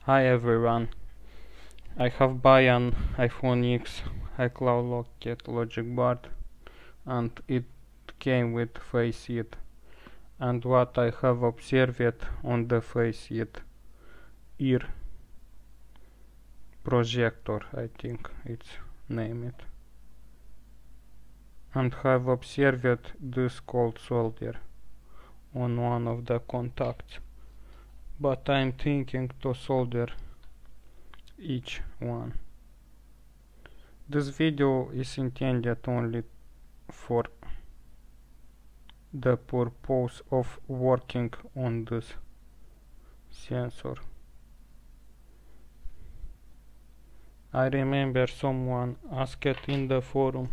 Hi everyone, I have buy an iPhone X iCloud Locket logic board and it came with faceit, and what I have observed on the faceit ear Projector, I think it's named, and have observed this cold solder on one of the contacts, but I'm thinking to solder each one. This video is intended only for the purpose of working on this sensor. I remember someone asked in the forum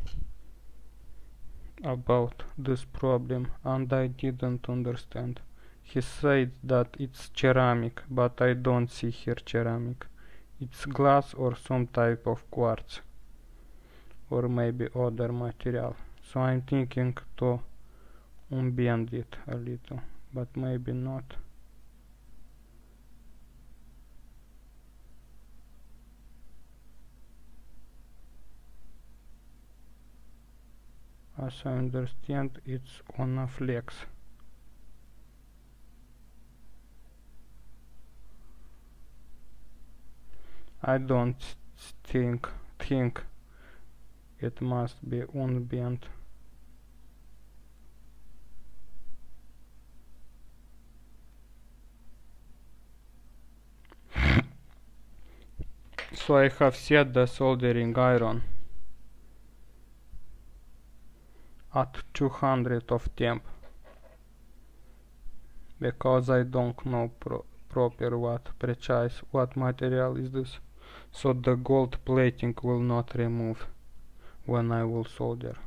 about this problem and I didn't understand. He said that it's ceramic, but I don't see here ceramic. It's glass or some type of quartz, or maybe other material. So I'm thinking to unbend it a little, but maybe not. As I understand, it's on a flex. I don't think it must be unbent. So I have set the soldering iron at 200 of temp because I don't know proper what material is this, so the gold plating will not remove when I will solder.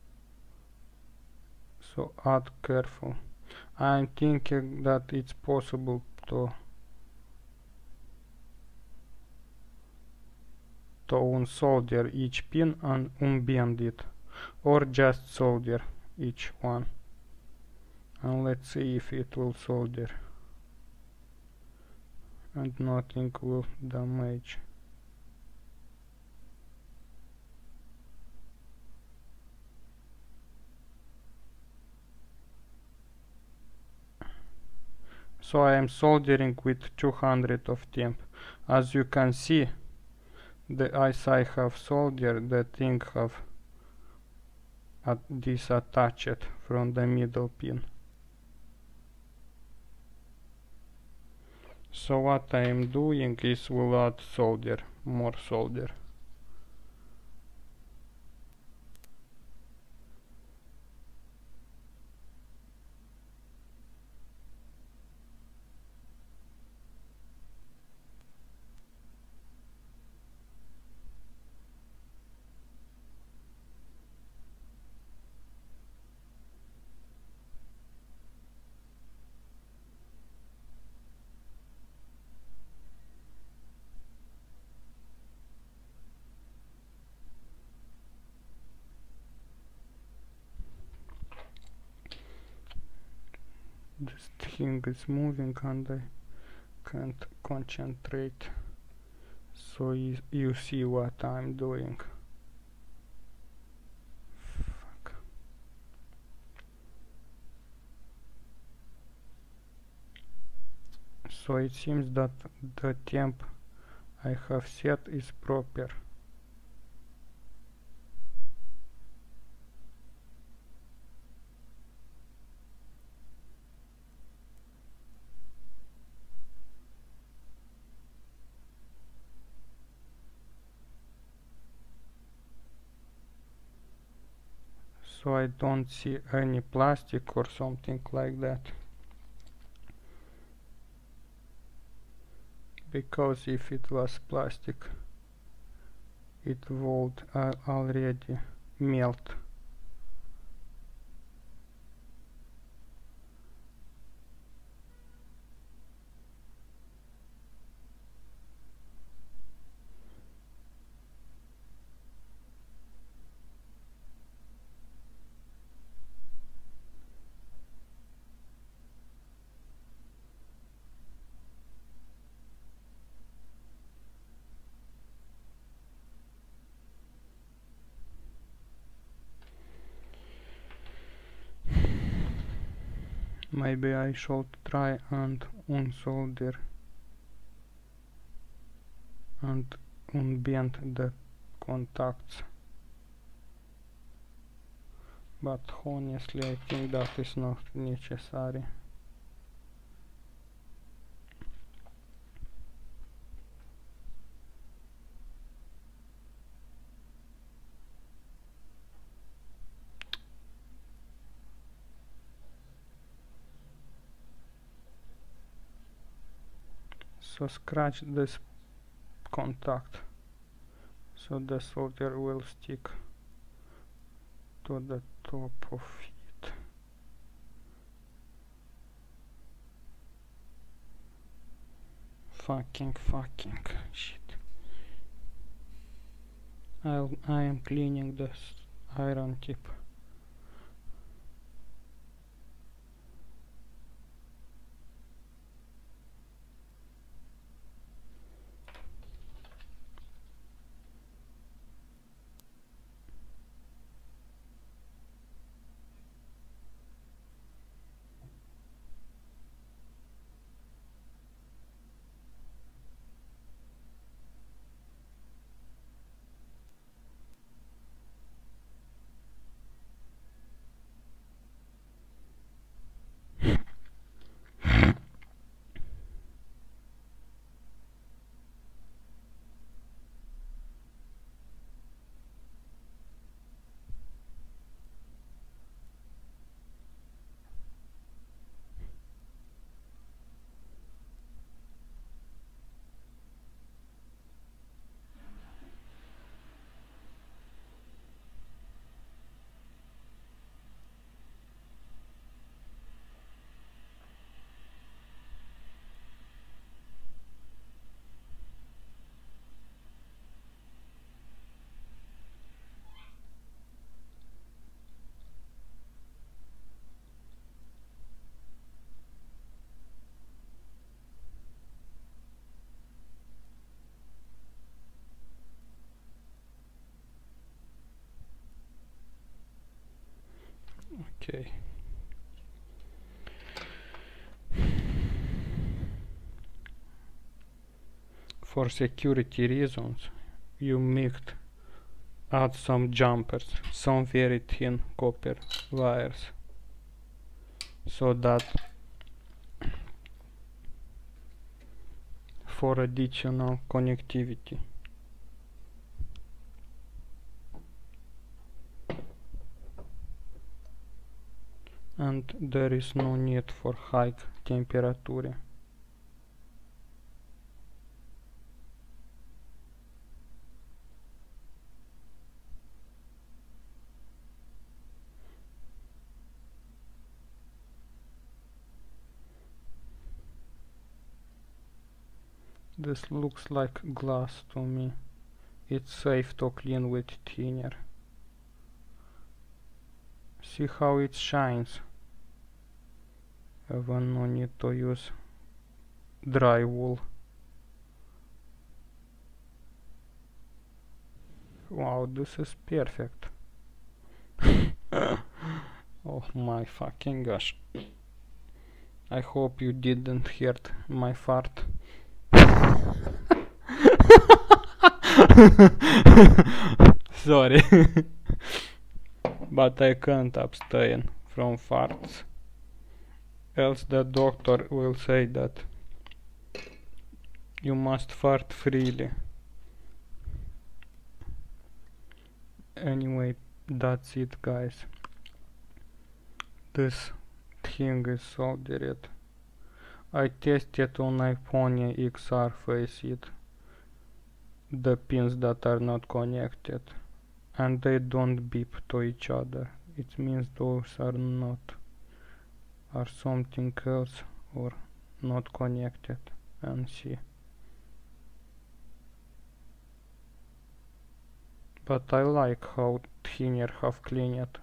So add careful. I'm thinking that it's possible to unsolder each pin and unbend it, or just solder each one, and let's see if it will solder and nothing will damage. So I am soldering with 200 of temp. As you can see, as I have soldered, the thing have disattached from the middle pin. So what I am doing is will add more solder. This thing is moving and I can't concentrate, so you see what I'm doing. Fuck. So it seems that the temp I have set is proper. So I don't see any plastic or something like that, because if it was plastic it would already melt. Maybe I should try and unsolder and unbend the contacts, but honestly I think that is not necessary. So scratch this contact so the solder will stick to the top of it. Fucking shit. I am cleaning this iron tip. Okay. For security reasons, you might add some jumpers, some very thin copper wires, so that for additional connectivity. And there is no need for high temperature. This looks like glass to me. It's safe to clean with thinner. See how it shines. Even no need to use dry wool. Wow, this is perfect. Oh my fucking gosh. I hope you didn't hear my fart. Sorry. But I can't abstain from farts, else the doctor will say that you must fart freely. Anyway, that's it, guys. This thing is soldered. I tested on iPhone XR Face it, the pins that are not connected, and they don't beep to each other. It means those are something else or not connected. And see. But I like how thinner have cleaned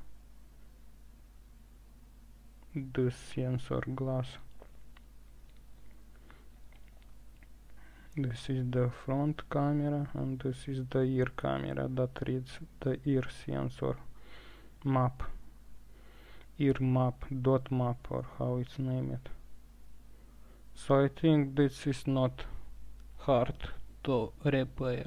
this sensor glass. This is the front camera and this is the ear camera that reads the ear sensor map. dot map, or how it's named. So I think this is not hard to repair.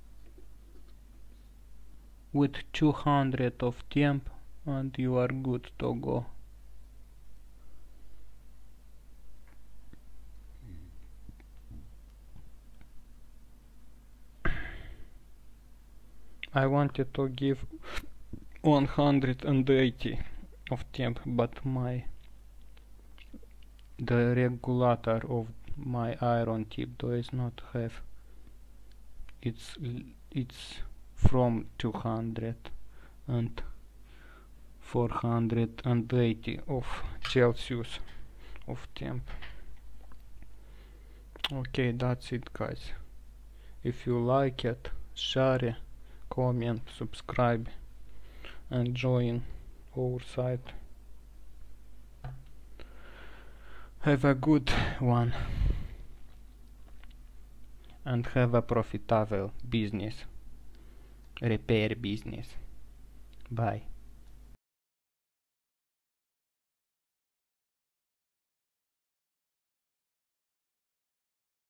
With 200 of temp and you are good to go. I wanted to give 180 of temp, but the regulator of my iron tip does not have. It's from 200 and 480 of Celsius of temp. Okay, that's it, guys. If you like it, share, comment, subscribe and join our site. Have a good one and have a profitable business, repair business. Bye.